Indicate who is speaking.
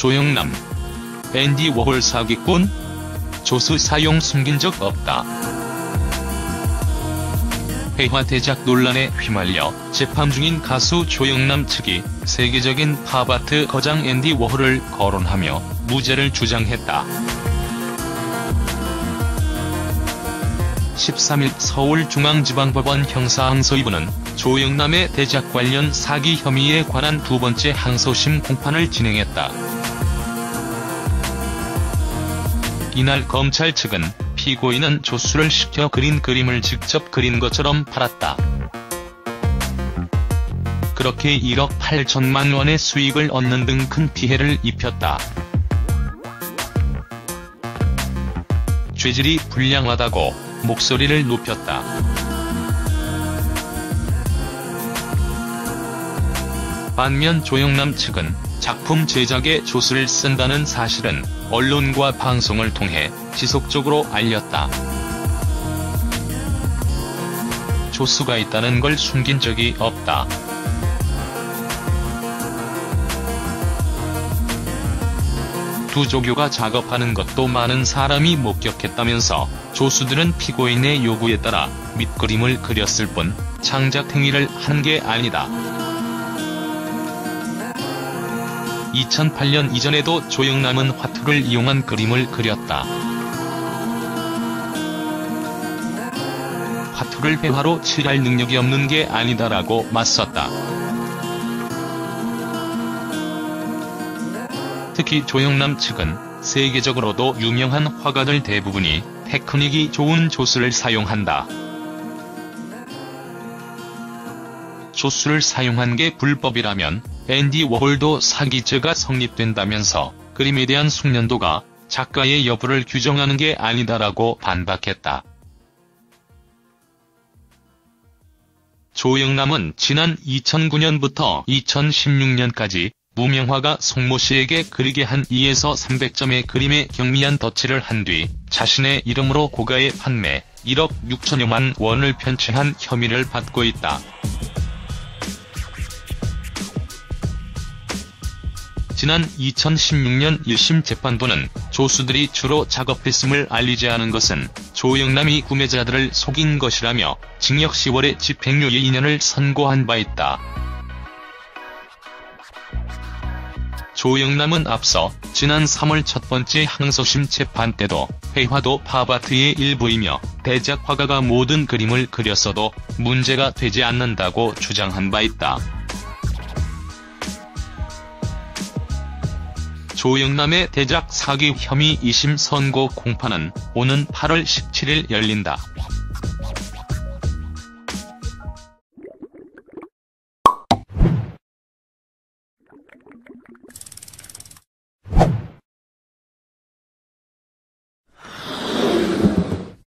Speaker 1: 조영남, 앤디 워홀 사기꾼? 조수 사용 숨긴 적 없다. 회화 대작 논란에 휘말려 재판 중인 가수 조영남 측이 세계적인 팝아트 거장 앤디 워홀을 거론하며 무죄를 주장했다. 13일 서울중앙지방법원 형사항소이부는 조영남의 대작 관련 사기 혐의에 관한 두 번째 항소심 공판을 진행했다. 이날 검찰 측은 피고인은 조수를 시켜 그린 그림을 직접 그린 것처럼 팔았다. 그렇게 1억 8천만 원의 수익을 얻는 등 큰 피해를 입혔다. 죄질이 불량하다고 목소리를 높였다. 반면 조영남 측은 작품 제작에 조수를 쓴다는 사실은 언론과 방송을 통해 지속적으로 알렸다. 조수가 있다는 걸 숨긴 적이 없다. 두 조교가 작업하는 것도 많은 사람이 목격했다면서 조수들은 피고인의 요구에 따라 밑그림을 그렸을 뿐 창작 행위를 한 게 아니다. 2008년 이전에도 조영남은 화투를 이용한 그림을 그렸다. 화투를 회화로 칠할 능력이 없는 게 아니다라고 맞섰다. 특히 조영남 측은 세계적으로도 유명한 화가들 대부분이 테크닉이 좋은 조수를 사용한다. 조수를 사용한 게 불법이라면 앤디 워홀도 사기죄가 성립된다면서 그림에 대한 숙련도가 작가의 여부를 규정하는 게 아니다라고 반박했다. 조영남은 지난 2009년부터 2016년까지 무명화가 송모 씨에게 그리게 한 2에서 300점의 그림에 경미한 덧칠을 한 뒤 자신의 이름으로 고가에 판매 1억 6천여만 원을 편취한 혐의를 받고 있다. 지난 2016년 1심 재판부는 조수들이 주로 작업했음을 알리지 않은 것은 조영남이 구매자들을 속인 것이라며 징역 10월에 집행유예 2년을 선고한 바 있다. 조영남은 앞서 지난 3월 첫 번째 항소심 재판 때도 회화도 팝아트의 일부이며 대작 화가가 모든 그림을 그렸어도 문제가 되지 않는다고 주장한 바 있다. 조영남의 대작 사기 혐의 2심 선고 공판은 오는 8월 17일 열린다.